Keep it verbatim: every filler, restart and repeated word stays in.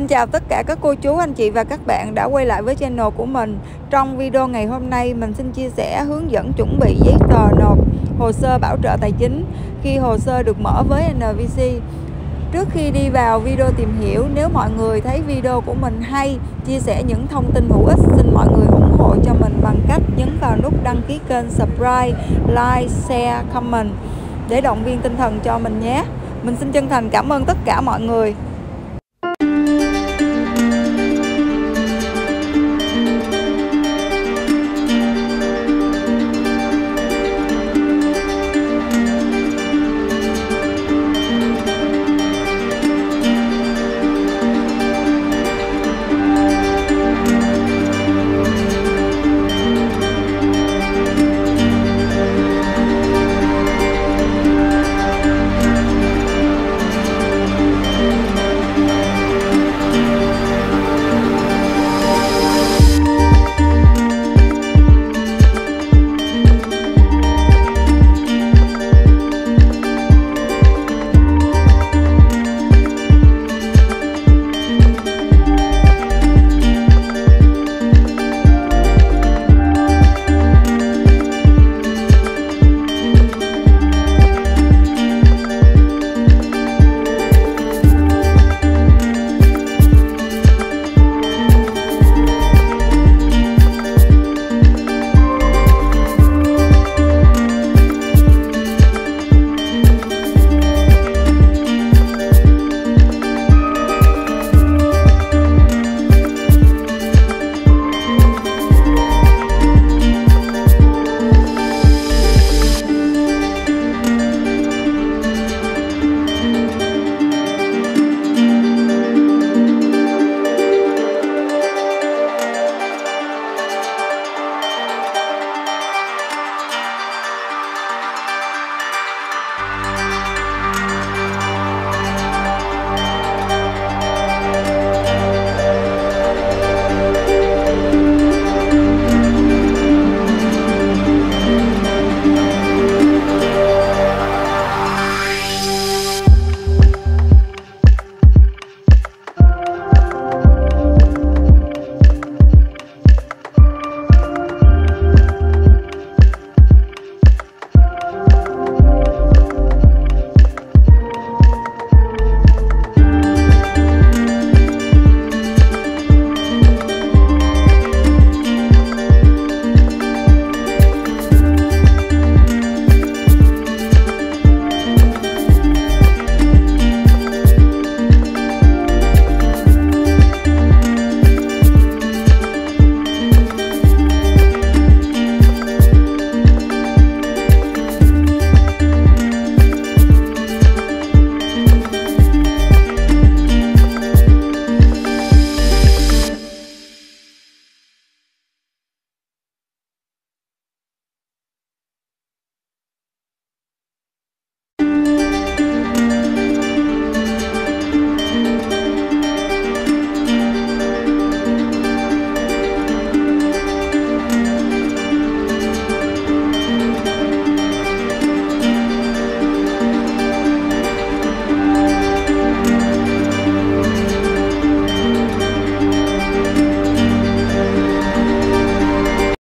Xin chào tất cả các cô chú, anh chị và các bạn đã quay lại với channel của mình. Trong video ngày hôm nay, mình xin chia sẻ hướng dẫn chuẩn bị giấy tờ nộp hồ sơ bảo trợ tài chính khi hồ sơ được mở với en vê xê. Trước khi đi vào video tìm hiểu, nếu mọi người thấy video của mình hay, chia sẻ những thông tin hữu ích, xin mọi người ủng hộ cho mình bằng cách nhấn vào nút đăng ký kênh, subscribe, like, share, comment để động viên tinh thần cho mình nhé. Mình xin chân thành cảm ơn tất cả mọi người.